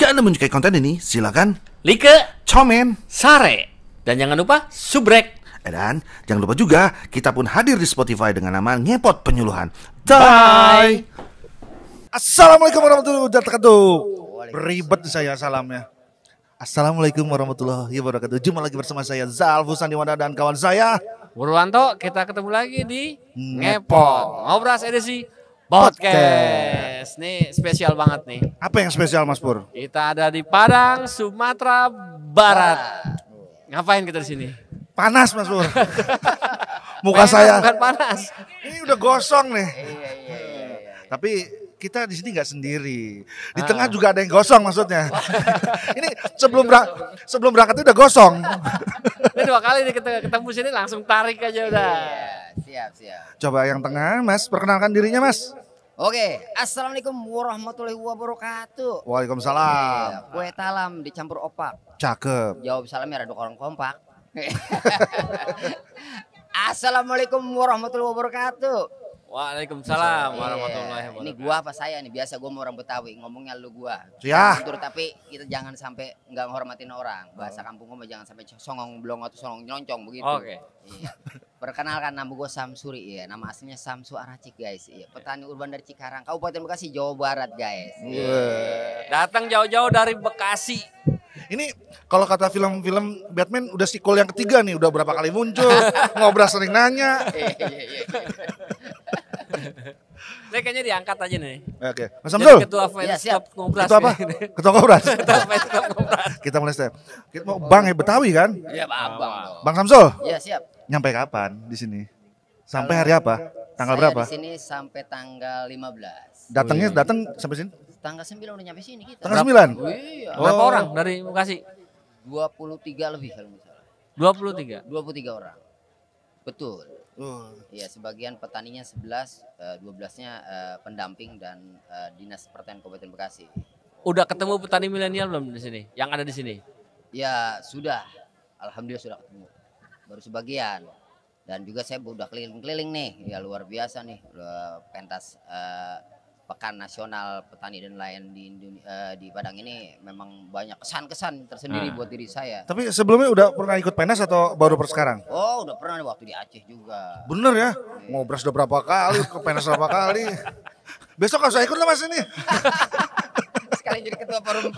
Jika Anda menyukai konten ini, silakan like, komen, share, dan jangan lupa subrek. dan jangan lupa juga kita pun hadir di Spotify dengan nama Ngepot Penyuluhan. Bye. Assalamualaikum warahmatullahi wabarakatuh. Beribet saya salamnya. Assalamualaikum warahmatullahi wabarakatuh. Jumpa lagi bersama saya Zal Fusandiwanda dan kawan saya Purwanto, kita ketemu lagi di Ngepot Ngobras edisi podcast. Nih spesial banget nih. Apa yang spesial Mas Pur? Kita ada di Padang, Sumatera Barat. Ngapain kita di sini? Panas Mas Pur. Muka saya Bukan panas. ini udah gosong nih. Iya. Tapi kita di sini nggak sendiri. Di tengah juga ada yang gosong maksudnya. Ini sebelum berangkat itu udah gosong. Ini dua kali nih kita ketemu sini langsung tarik aja udah. Siap. Coba yang tengah Mas, perkenalkan dirinya Mas. Oke, assalamualaikum warahmatullahi wabarakatuh. Waalaikumsalam. Kue talam dicampur opak. Cakep. Jawab salamnya ada orang kompak. Assalamualaikum warahmatullahi wabarakatuh. Waalaikumsalam warahmatullahi Ini wabarakatuh. gua apa saya nih? Biasa gua mau orang Betawi, ngomongnya lu gua. Ya. Betul, tapi kita jangan sampai nggak menghormatin orang. Bahasa kampung gua jangan sampai songong blong atau songong nyoncong begitu. Oke. Iya. Perkenalkan, nama gua Samsuri ya. Nama aslinya Samsu Aracik guys. Iya. Petani urban dari Cikarang, Kabupaten Bekasi, Jawa Barat guys. Datang jauh-jauh dari Bekasi. Ini kalau kata film-film Batman udah sequel yang ketiga nih, udah berapa kali muncul, Ngobras sering nanya. Iya. Ini kayaknya diangkat aja nih. Oke, Mas Jadi Samsul. ketua Iya, fans siap. club Ngobras. Itu apa? nih. Ketua Ngobras. Ketua fans club Ngobras. Kita mulai step. Kita mau Bang Betawi kan? Iya, Abang dong. Bang Samsul, Iya, siap. nyampe kapan di sini? Sampai hari apa? Tanggal Saya berapa? Di sini sampai tanggal 15. Datang sampai sini? Tanggal 9 udah nyampe sini kita. Tanggal 9? Iya. Berapa Oh. orang dari Bekasi? 23 lebih kalau nggak salah. 23. 23 orang. Betul. Oh. Iya, sebagian petaninya 11, 12-nya pendamping dan Dinas Pertanian Kabupaten Bekasi. Udah ketemu petani milenial belum di sini? Yang ada di sini? Ya, sudah. Alhamdulillah sudah ketemu. Baru sebagian. Dan juga saya udah keliling-keliling nih. Ya luar biasa nih. Pentas Pekan Nasional Petani dan Nelayan di Padang ini memang banyak kesan-kesan tersendiri buat diri saya. Tapi sebelumnya udah pernah ikut penas atau baru sekarang? Oh, udah pernah nih waktu di Aceh juga. Bener ya? Ngobras udah berapa kali, ke penas berapa kali. Besok harus ikut lah Mas ini. Sekali jadi ketua forum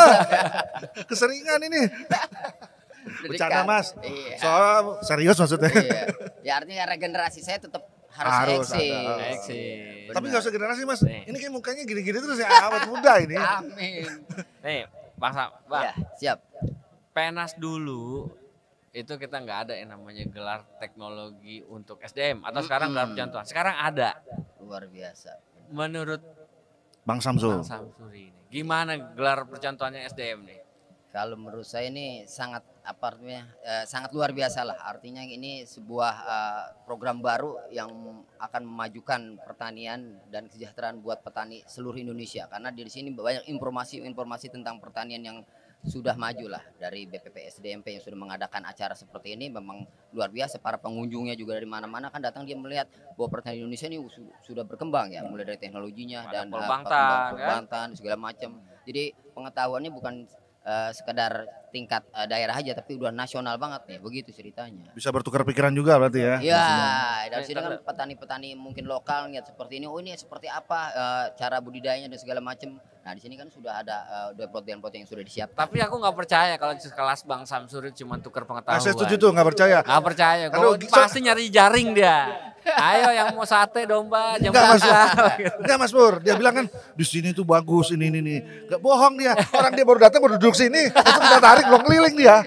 Keseringan ini. Bercanda Mas. Iya. Soal serius maksudnya. Iya. Ya artinya regenerasi saya tetap harus Harus eksis. ada. Eksis. Tapi gak usah generasi Mas. Nih. Ini kayak mukanya gini-gini terus ya awet muda ini. Amin. Nih, Bang Bang. Ya, siap. Penas dulu itu kita nggak ada yang namanya gelar teknologi untuk SDM atau sekarang gelar percontohan. Sekarang ada. Luar biasa. Menurut Bang Samsul. Bang Samsuri ini, gimana gelar percontohannya SDM nih? Kalau menurut saya ini sangat sangat luar biasa lah. Artinya ini sebuah program baru yang akan memajukan pertanian dan kesejahteraan buat petani seluruh Indonesia. Karena di sini banyak informasi tentang pertanian yang sudah maju lah, dari BPP SDMP yang sudah mengadakan acara seperti ini. Memang luar biasa, para pengunjungnya juga dari mana-mana kan datang, dia melihat bahwa pertanian Indonesia ini sudah berkembang ya, mulai dari teknologinya Ada dan Polbangtan, segala macam. Jadi pengetahuannya bukan sekedar tingkat daerah aja, tapi udah nasional banget nih, begitu ceritanya. Bisa bertukar pikiran juga berarti ya. Ya, dari sini kan petani-petani mungkin lokal lihat seperti ini, oh ini seperti apa cara budidayanya dan segala macam. Nah di sini kan sudah ada plot yang sudah disiapkan. Tapi aku nggak percaya kalau sekelas Bang Samsuri cuma tukar pengetahuan. Saya setuju tuh, nggak percaya. Nggak percaya, Aduh, pasti nyari jaring dia. Ayo yang mau sate domba jam Enggak Mas, berapa? enggak Mas Pur. Dia bilang kan di sini tuh bagus ini. Enggak bohong dia. Orang dia baru datang baru duduk sini. Itu kita tarik belum keliling dia.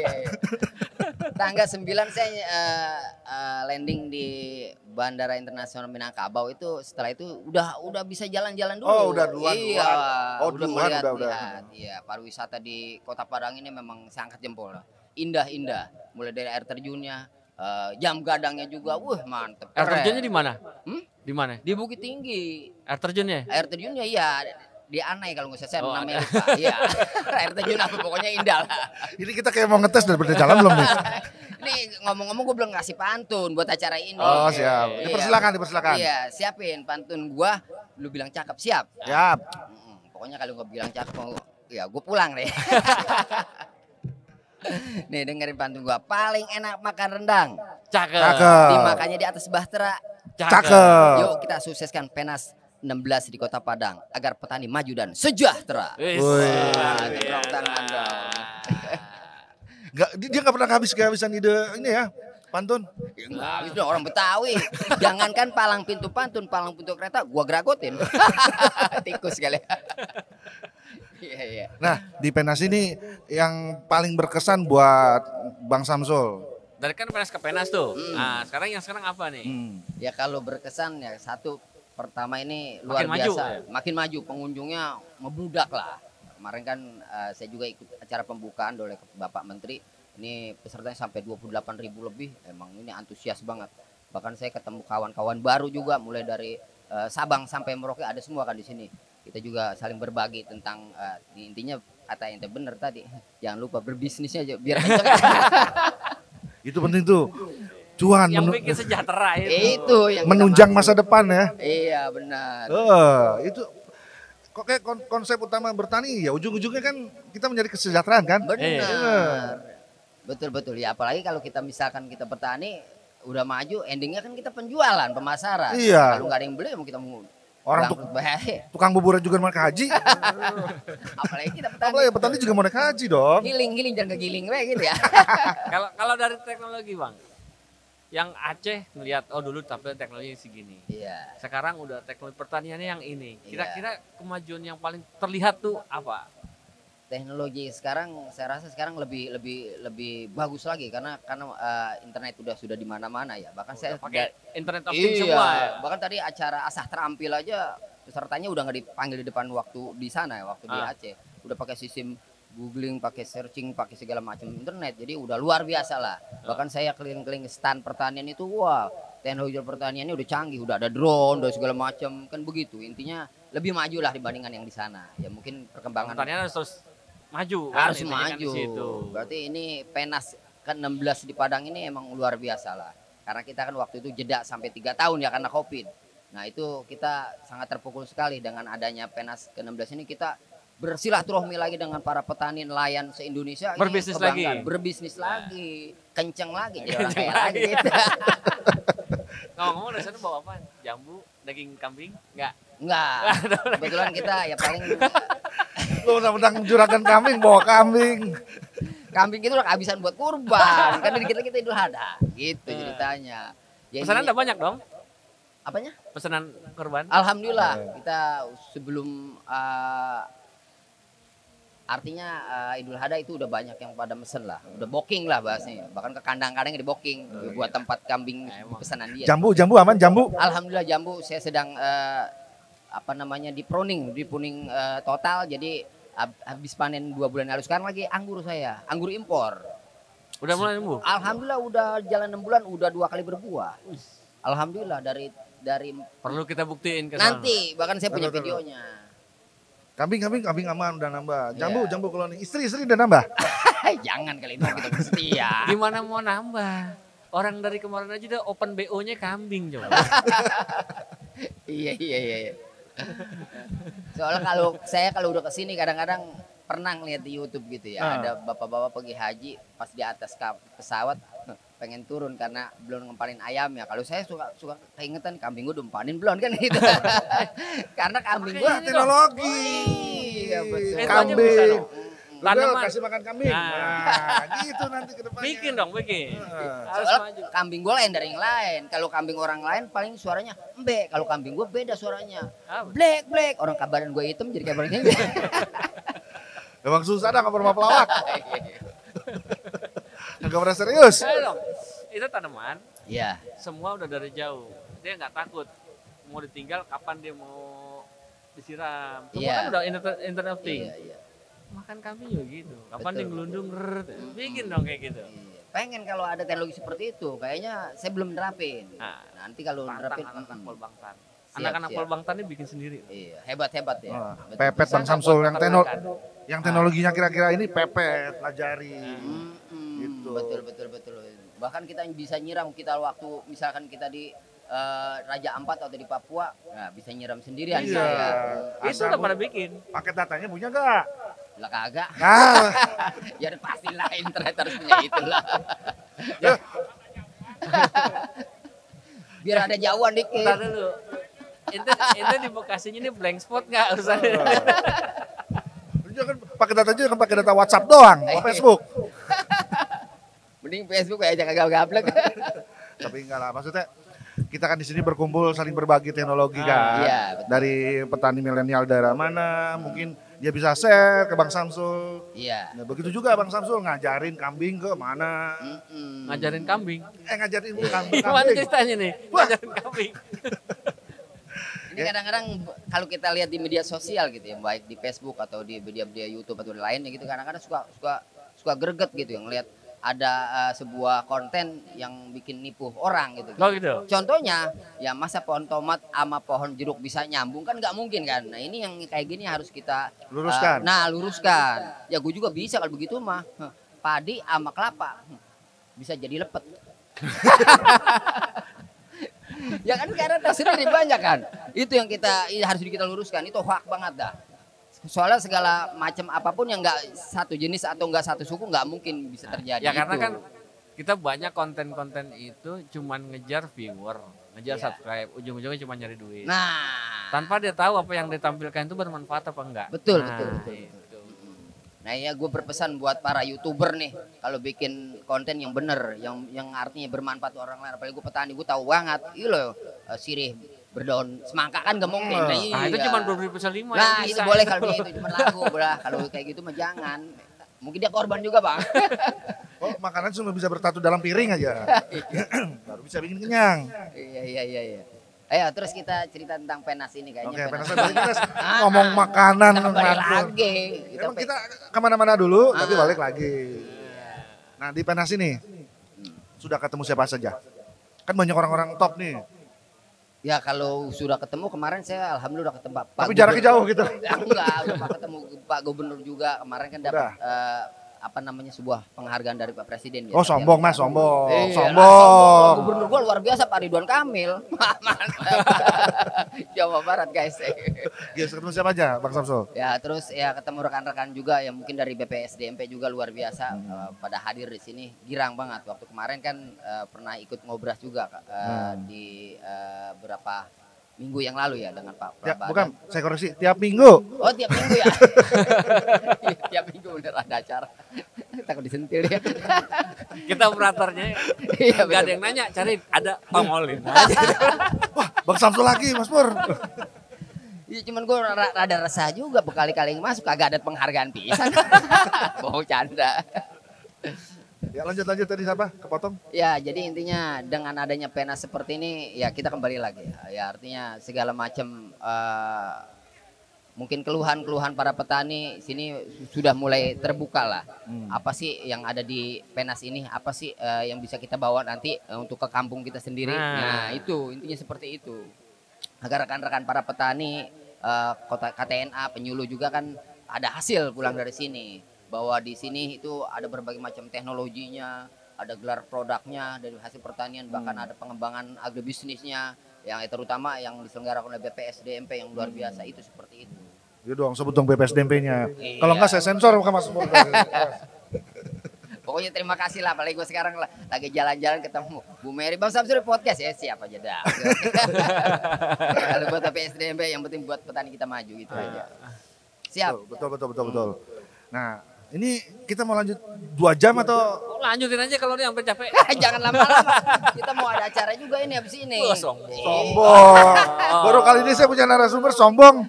Tanggal 9 saya landing di Bandara Internasional Minangkabau itu. Setelah itu udah bisa jalan-jalan dulu. Oh, udah duluan. Iya. Oh, udah duluan melihat, udah. lihat. Iya, pariwisata di Kota Padang ini memang sangat jempol. Indah-indah. Mulai dari air terjunnya, jam gadangnya juga, mantep. Air terjunnya di mana? Di mana? Di Bukit Tinggi. Air terjunnya? Air terjunnya iya di Anai kalau nggak salah, Oh, namanya lupa. Iya. Air terjun apa pokoknya indah lah. Ini kita kayak mau ngetes dari jalan belum nih? Nih ngomong-ngomong gue belum ngasih pantun buat acara ini. Oh, siap. Iya. Dipersilakan. Iya, siapin pantun gua. Lu bilang cakep, siap. Siap. Pokoknya kalau gua bilang cakep Ya gue pulang deh. Nih dengerin pantun gua. Paling enak makan rendang. Cakep. Cakep. Dimakannya di atas bahtera. Cakep. Yuk kita sukseskan PENAS 16 di Kota Padang agar petani maju dan sejahtera. Wis. Woi. Tepuk tangan dong. Dia nggak pernah kehabisan ide ini ya, pantun. Ya, enggak, habis dong orang Betawi. Jangankan palang pintu pantun, palang pintu kereta gua geragotin. Tikus kali. Iya, iya. Nah, di Penas ini yang paling berkesan buat Bang Samsul. Dari kan PENAS ke PENAS tuh. Nah, sekarang apa nih? Ya kalau berkesan ya satu pertama ini luar Makin maju, biasa, ya? makin maju pengunjungnya membludak lah. Kemarin kan saya juga ikut acara pembukaan oleh Bapak Menteri. Ini pesertanya sampai 28.000 lebih. Emang ini antusias banget. Bahkan saya ketemu kawan-kawan baru juga mulai dari Sabang sampai Merauke ada semua kan di sini. Kita juga saling berbagi tentang intinya kata yang benar tadi. Jangan lupa berbisnisnya aja biar kenceng. Itu penting tuh. Cuan Yang bikin sejahtera itu. Itu yang kita menunjang maksud. masa depan ya. Iya benar. Itu kok kayak konsep utama bertani ya ujung-ujungnya kan kita mencari kesejahteraan kan? Benar. Betul-betul ya apalagi kalau kita misalkan kita petani udah maju endingnya kan kita penjualan, pemasaran. Iya. Kalau nggak ada yang beli mau kita mau Orang bangkrut bahaya. tukang bubur juga mau naik haji. Apalagi kita petani. Apalagi petani juga mau naik haji dong. Giling jangan kegiling we gitu ya. Kalau dari teknologi Bang, yang Aceh ngelihat oh dulu tapi teknologi segini. Iya. Sekarang udah teknologi pertaniannya yang ini. Iya. Kira-kira kemajuan yang paling terlihat tuh apa? Teknologi sekarang saya rasa sekarang lebih bagus lagi karena internet sudah di mana-mana ya. Bahkan saya Pakai internet of things iya, semua ya. bahkan tadi acara asah terampil aja pesertanya udah nggak dipanggil di depan waktu di sana ya, waktu di Aceh. Udah pakai sistem googling, pakai searching, pakai segala macam internet. Jadi udah luar biasa lah. Bahkan saya keliling-keliling stand pertanian itu wah, teknologi pertaniannya udah canggih, udah ada drone, udah segala macam kan begitu. Intinya lebih maju lah dibandingkan yang di sana. Ya mungkin perkembangan Pertanian harus terus maju kan, harus intinya kan di maju. situ. Berarti ini PENAS ke-16 di Padang ini emang luar biasa lah. Karena kita kan waktu itu jeda sampai 3 tahun ya karena Covid. Nah itu kita sangat terpukul sekali dengan adanya PENAS ke-16 ini kita bersilaturahmi lagi dengan para petani nelayan se-Indonesia. Ini Berbisnis kebanggaan. lagi. Berbisnis lagi. Kenceng lagi. Jadi orang Kenceng kaya lagi. lagi gitu. Ngomong-ngomong dari sana bawa apa? Jambu, daging kambing? Enggak. Enggak. Kebetulan kita ya paling Lu udah juragan kambing bawa kambing. kambing itu udah kehabisan buat kurban. Kan dikit lagi kita Idul Adha. Gitu ceritanya. Ya, Pesanan ini- udah banyak dong? Apanya? Pesanan korban? Alhamdulillah kita sebelum artinya Idul Adha itu udah banyak yang pada mesen lah, udah booking lah bahasanya, bahkan ke kandang-kandang di booking buat tempat kambing pesanan dia. Jambu aman jambu. Alhamdulillah jambu saya sedang apa namanya di pruning total, jadi habis panen 2 bulan lalu. Sekarang lagi anggur saya, anggur impor. Udah mulai numbuh? Alhamdulillah udah jalan 6 bulan, udah 2 kali berbuah. Alhamdulillah dari Perlu kita buktiin ke sana. nanti bahkan saya punya Betul, betul. videonya. Kambing aman udah nambah. Jambu Iya. kalau nih istri udah nambah. Jangan kali itu kita setia. Gimana mau nambah? Orang dari kemarin aja udah open BO-nya kambing coba. Iya. Soalnya kalau udah kesini kadang-kadang pernah ngeliat di YouTube gitu ya, ada bapak-bapak pergi haji pas di atas pesawat pengen turun karena belum ngempanin ayam ya. Kalau saya suka keingetan kambing gue udah empanin belum kan gitu. Karena kambing gue Makanya ini Teknologi. Iya betul. Itu aja Kambing. bisa dong. Udah, Tanaman. kasih makan kambing. Nah. Nah, gitu nanti ke depannya. Bikin dong, bikin. Harus Soalnya maju. kambing gue lain dari yang lain. Kalau kambing orang lain paling suaranya embe. Kalau kambing gue beda suaranya. Apa? Black. Orang kabaran gue hitam jadi kabaran kayak gitu. Emang susah dah ngobrol sama pelawak. Enggak pernah serius. Ayo dong. Itu tanaman, Iya. semua udah dari jauh. Dia nggak takut. Mau ditinggal kapan dia mau disiram. Semua Iya. kan udah internet of things. Iya. Makan kambing juga gitu. Kapan Betul. dia ngelundung, bikin dong kayak gitu. Iya. Pengen kalau ada teknologi seperti itu, kayaknya saya belum nerapin. Nah, Nanti kalau Pantang nerapin, anak-anak Polbangtan. Siap, Anak-anak siap. Polbangtan ini bikin sendiri. Iya, hebat ya. Betul. Pepet Bang Bisa Samsul buat yang peternakan. yang teknologinya kira-kira ini pepet, pelajari. Gitu. Betul. Bahkan kita bisa nyiram kita waktu misalkan kita di Raja Ampat atau di Papua, nah bisa nyiram sendirian. Iya. Saya. Itu udah pada bikin. Paket datanya punya enggak? Lah kagak. Nah, Ya pastilah internet harus punya itulah. Biar ada jauhan dikit. Bentar dulu. Itu di Bekasinya ini blank spot nggak urusannya? jangan pakai data aja, kan pakai data WhatsApp doang, Facebook. Mending Facebook aja kagak gablek. Tapi enggak lah, maksudnya kita kan di sini berkumpul saling berbagi teknologi kan. Iya, betul. Dari petani milenial daerah mana, mungkin dia bisa share ke Bang Samsul. Iya. Nah, begitu juga Bang Samsul ngajarin kambing ke mana. Ngajarin kambing. Ngajarin kambing. Gimana ceritanya nih? Ngajarin kambing. Ini kadang-kadang kalau kita lihat di media sosial gitu ya, baik di Facebook atau di media-media YouTube atau lainnya gitu, kadang-kadang suka greget gitu yang lihat ada sebuah konten yang bikin nipu orang gitu. Oh gitu. Contohnya, ya masa pohon tomat sama pohon jeruk bisa nyambung kan nggak mungkin kan. Nah ini yang kayak gini harus kita Luruskan. luruskan. Ya gue juga bisa kalau begitu mah. Padi sama kelapa bisa jadi lepet. Ya kan karena tahu sendiri banyak kan. Itu yang harus kita luruskan. Itu hak banget dah. Soalnya segala macam apapun yang nggak satu jenis atau nggak satu suku nggak mungkin bisa terjadi. Ya karena itu. kan kita banyak konten-konten itu cuman ngejar viewer, ngejar Iya. subscribe, ujung-ujungnya cuma nyari duit. Nah, Tanpa dia tahu apa yang ditampilkan itu bermanfaat apa enggak. betul, Nah, betul. itu. Nah ya gue berpesan buat para YouTuber nih, kalau bikin konten yang bener, yang artinya bermanfaat buat orang lain. Apalagi gue petani, gue tahu banget, iya loh, sirih berdaun semangka kan gak mungkin. Nah, Nah, itu iya. cuma 2,5 Nah itu boleh kalau dia itu cuma lagu, belah. Kalau kayak gitu mah jangan. Mungkin dia korban juga bang. Oh, makanan cuma bisa bertatu dalam piring aja. Baru bisa bikin kenyang. Iya. Ayo terus kita cerita tentang penas ini kayaknya. Oke, penasaran balik kita ngomong makanan. Kita kembali ngatur. lagi. Emang kita kemana-mana dulu, tapi balik lagi. Nah di Penas ini, sudah ketemu siapa saja? Kan banyak orang-orang top nih. Ya kalau sudah ketemu kemarin saya alhamdulillah udah ketemu Pak Tapi jaraknya jauh gitu. Ya, enggak, udah ketemu Pak Gubernur juga kemarin kan dapat apa namanya sebuah penghargaan dari Pak Presiden. Oh sombong mas, sombong. Iya, Sombong. Gubernur gua luar biasa Pak Ridwan Kamil. Jawa Barat guys. Yes, ketemu siapa aja Bang Samsul? Ya terus ya ketemu rekan-rekan juga yang mungkin dari BPSDMP juga luar biasa pada hadir di sini, girang banget. Waktu kemarin kan pernah ikut ngobras juga di beberapa minggu yang lalu ya dengan Pak Ya, Prabadan. bukan, saya koreksi, tiap minggu. Oh tiap minggu ya. Iya, tiap minggu bener ada acara. Takut disentil ya. Kita operatornya Iya, nggak ada betul. yang nanya, cari ada pamolin. Wah, Bang Samsul lagi Mas Pur. Iya cuman gue rada resah juga berkali-kali masuk kagak ada penghargaan pisan. Bohong canda. Ya lanjut tadi siapa? Kepotong. Ya jadi intinya dengan adanya Penas seperti ini ya kita kembali lagi. Ya artinya segala macam mungkin keluhan-keluhan para petani sini sudah mulai terbuka lah. Apa sih yang ada di Penas ini? Apa sih yang bisa kita bawa nanti untuk ke kampung kita sendiri? Nah itu intinya seperti itu. Agar rekan-rekan para petani kota KTNA penyuluh juga kan ada hasil pulang dari sini. Bahwa di sini itu ada berbagai macam teknologinya, ada gelar produknya dari hasil pertanian, bahkan ada pengembangan agribisnisnya yang terutama yang diselenggarakan oleh BPSDMP yang luar biasa itu seperti itu. Ya dong, sebut dong BPSDMP-nya. Iya. Kalau enggak saya sensor bukan Mas Pur. Pokoknya terima kasih lah, apalagi gue sekarang lagi jalan-jalan ketemu Bu Mary, Bang Samsuri podcast ya siap aja dah. Kalau buat BPSDMP yang penting buat petani kita maju gitu aja. Siap. Betul. Nah, ini kita mau lanjut 2 jam atau Lanjutin aja kalau dia sampai capek. Jangan lama-lama. Kita mau ada acara juga ini habis ini. Oh, sombong. sombong? Baru kali ini saya punya narasumber sombong.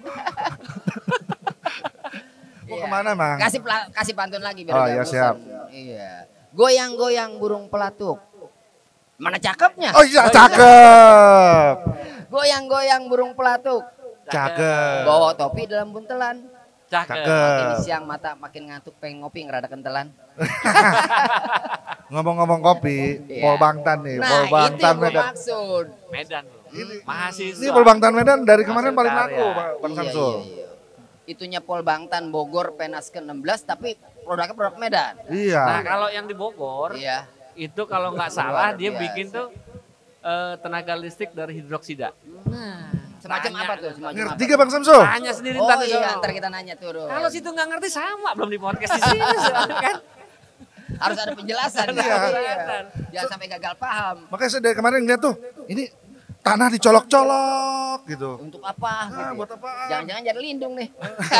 Mau Iya. kemana, Mang? Kasih pantun lagi biar Oh, nggak ya, bosan. siap. Iya. Goyang-goyang burung pelatuk. Mana cakepnya? Oh iya, cakep. Goyang-goyang burung pelatuk. Cakep. Bawa topi dalam buntelan. Cakep. Makin siang mata makin ngantuk pengen ngopi ngerada kentelan. Ngomong-ngomong kopi, Iya. Pol Bangtan nih, Nah Pol itu Bangtan yang gue Medan. maksud. Medan. Mahasiswa. Ini Pol Bangtan Medan dari kemarin Hasil paling karya. laku, Bang Iya, Samsul. iya. Itunya Pol Bangtan Bogor Penas ke-16 tapi produknya produk Medan. Nah Iya. kalau yang di Bogor Iya. itu kalau nggak salah Luar dia biasa. bikin tuh tenaga listrik dari hidroksida. Nah, Semacam Tanya. apa tuh? Semacam Ngerti apa? gak Bang Samsul? Tanya sendiri Oh ntar di iya, sono. ntar kita nanya turun. Kalau situ nggak ngerti sama belum di podcast di sini soalnya kan. Harus ada penjelasan. Ada ya. penjelasan. Jangan sampai gagal paham. Makanya saya dari kemarin ngeliat tuh, ini tanah dicolok-colok gitu. Untuk apa? Nah, gitu. buat apaan? Jangan-jangan jadi lindung nih.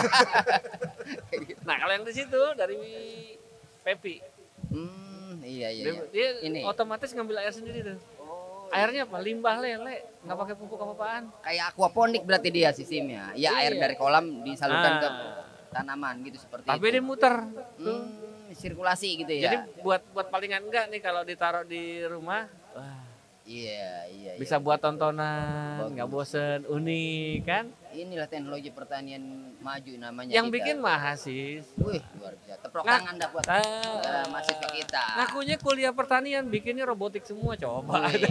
Nah kalau yang di situ dari Pepi, Iya. dia Ini otomatis ngambil air sendiri tuh. Airnya apa? Limbah lele, nggak pakai pupuk apa-apaan. kayak aquaponik berarti dia sistemnya. Ya air Iya. dari kolam disalurkan ke Ah. tanaman gitu seperti Tapi itu. dia muter. Tuh. Sirkulasi gitu ya. Jadi buat palingan enggak nih kalau ditaruh di rumah, wah, Iya. bisa buat tontonan, Bagus. nggak bosen, unik kan? Inilah teknologi pertanian maju namanya. Yang kita. bikin Mahasis. Wih, luar biasa. Tepuk Nah, tangan dah buat ah. mahasiswa kita. Ngakunya kuliah pertanian, bikinnya robotik semua, coba. Wih,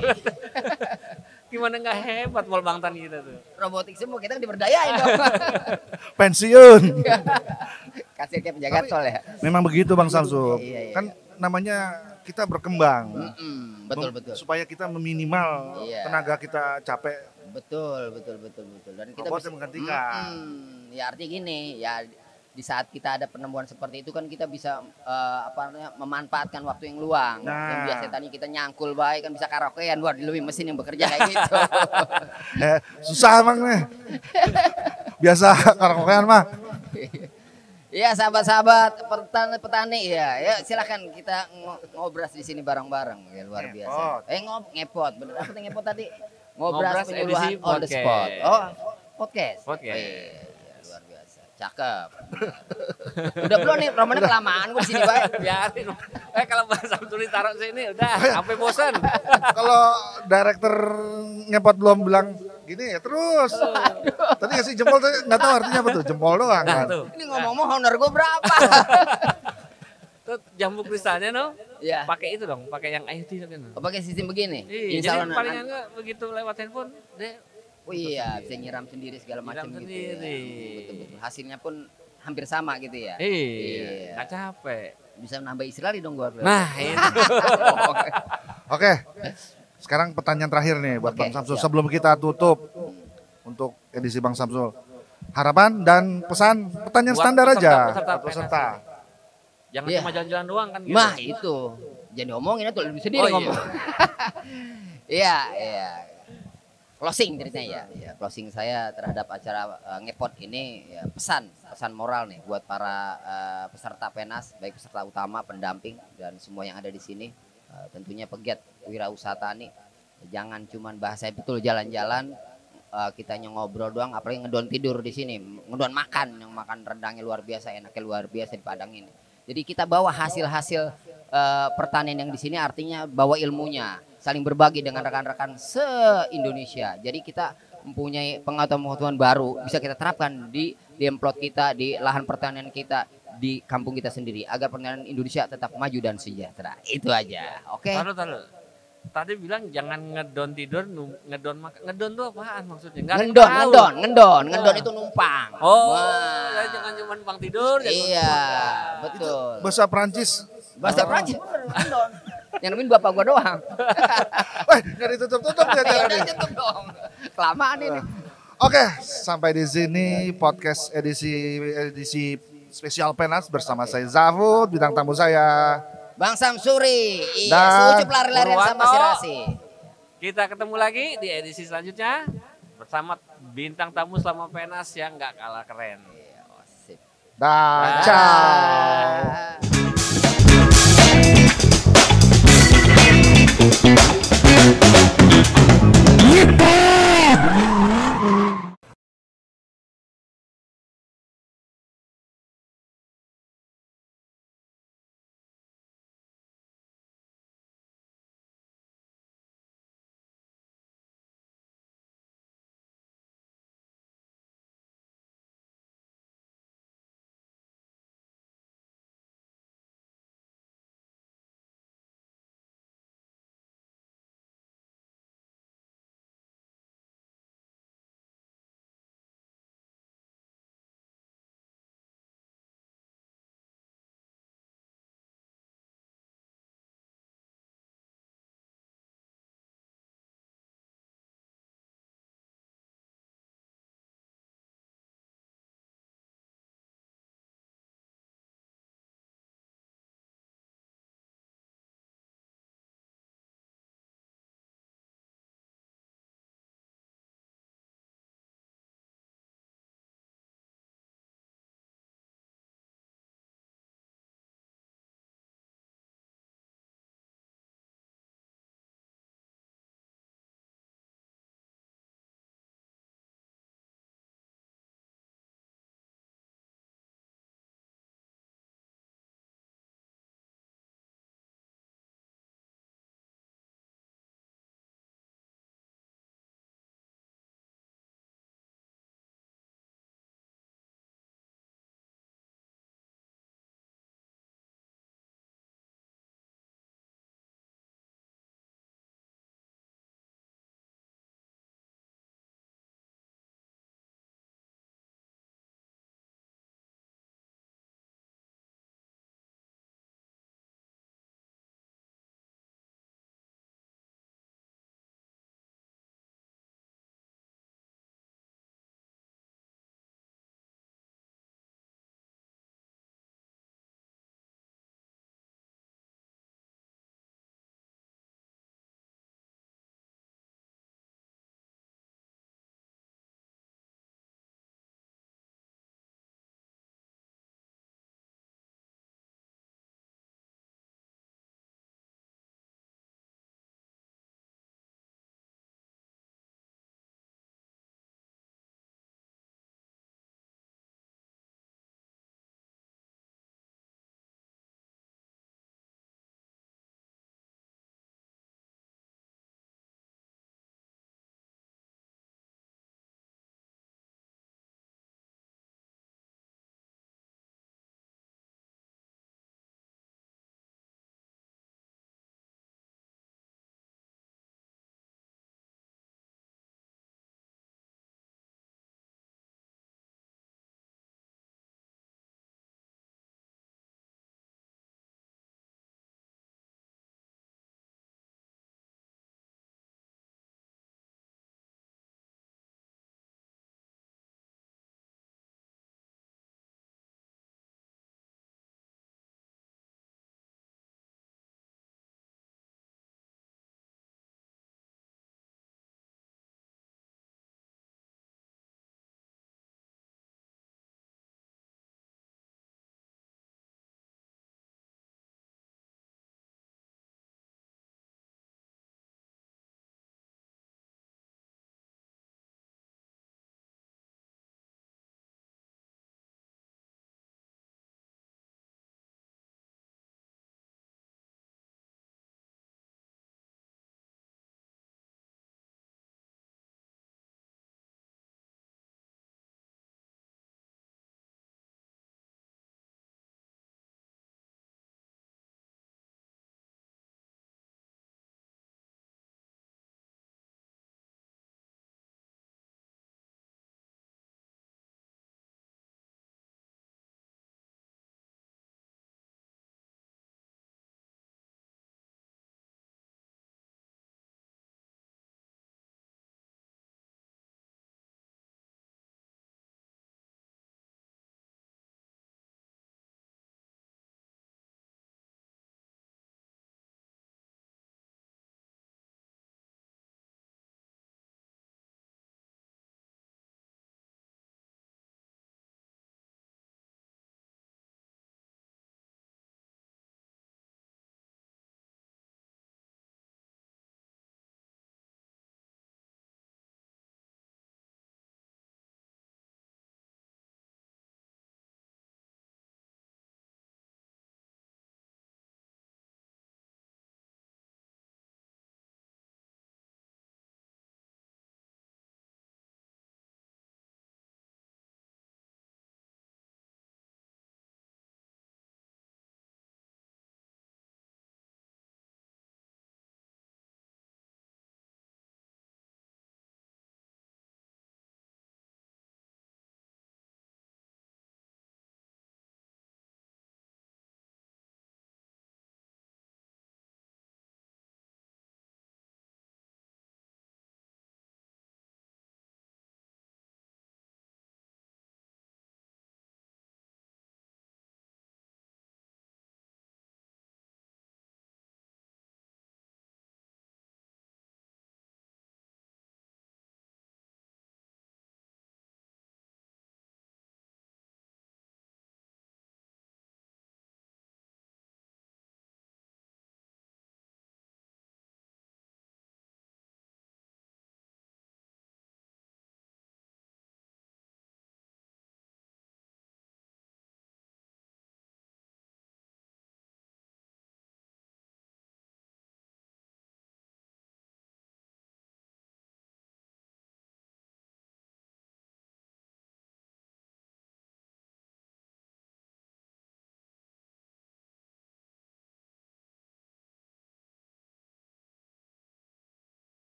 Gimana nggak hebat Pol Bangtan kita tuh. robotik semua kita diberdayain dong. Pensiun. Kasih kayak penjaga tol ya. Memang begitu Bang Samsul. Iya. Kan namanya kita berkembang. Betul. Supaya kita meminimal Iya. tenaga kita capek. Betul. Dan kita Robot yang menggantikan. Ya artinya gini, ya di saat kita ada penemuan seperti itu kan kita bisa memanfaatkan waktu yang luang. Nah. Yang biasa tadi kita nyangkul baik kan bisa karaokean, buat lebih mesin yang bekerja kayak gitu. Susah emang nih. Biasa karaokean mah. Iya sahabat-sahabat petani ya silakan kita ngobras di sini bareng-bareng ya luar biasa. Ngepot, bener apa tuh ngepot tadi? Ngobras Ngobras penyuluhan edisi on the spot. podcast. Oh, podcast. Podcast. Iya, luar biasa. Cakep. Udah belum nih romannya kelamaan gue di sini baik. Biarin. Kalau Bang Samsul ditaruh sini udah sampai bosan. Kalau director ngepot belum bilang gini ya terus. Tadi kasih jempol tuh nggak tahu artinya apa tuh, jempol doang Nah, kan. tuh. Ini ngomong-ngomong honor gue berapa? Tuh jambu kristalnya no. Iya. Pakai itu dong, pakai yang IT kan. Oh, pakai sistem begini. Iya, Insya jadi Allah paling enggak begitu lewat handphone deh. Oh iya, bisa nyiram sendiri segala macam Nyiram gitu sendiri. ya. Betul. Hasilnya pun hampir sama gitu ya. Iya, nggak capek. Bisa nambah Israeli dong gua. Nah, itu. Oke. Sekarang pertanyaan terakhir nih buat Oke, Bang Samsul siap. sebelum kita tutup untuk edisi Bang Samsul. Harapan dan pesan pertanyaan Buat standar peserta- aja. peserta Buat peserta. Jangan Iya. cuma jalan-jalan doang kan gitu. Mah itu. Jangan diomongin itu lebih sendiri Oh, iya. ngomong. Iya. Closing ceritanya ya. Closing saya terhadap acara ngepot ini ya, pesan moral nih buat para peserta PENAS, baik peserta utama, pendamping dan semua yang ada di sini. Tentunya pegiat wirausaha tani. Jangan cuman bahasa betul jalan-jalan kita ngobrol doang, apalagi ngedon tidur di sini, ngedon makan, yang makan rendangnya luar biasa, enaknya luar biasa di Padang ini. Jadi kita bawa hasil-hasil pertanian yang di sini, artinya bawa ilmunya, saling berbagi dengan rekan-rekan se-Indonesia. Jadi kita mempunyai pengetahuan baru bisa kita terapkan di emplot kita, di lahan pertanian kita, di kampung kita sendiri agar pertanian Indonesia tetap maju dan sejahtera. Itu aja. Oke. Taruh. Tadi bilang jangan ngedon tidur, ngedon makan. Ngedon tuh apaan maksudnya? Nggak ada yang Ngendon tahu. itu numpang. Oh, Wah. ya jangan cuma numpang tidur. jangan Iya, numpang. betul. Bahasa Prancis. Bahasa Prancis bener, ngendon. Yang nemuin bapak gua doang. Nggak ditutup-tutup ya Ya acara udah nih. tutup dong. Kelamaan ini. Oke, sampai di sini podcast edisi spesial PENAS bersama saya Zafud, bintang tamu saya. Bang Samsuri, iya, Dan secup lari-larian sama Purwanto. si Rasi. Kita ketemu lagi di edisi selanjutnya bersama bintang tamu selama PENAS yang nggak kalah keren. Iya, oh, sip. Dah, Dah. ciao.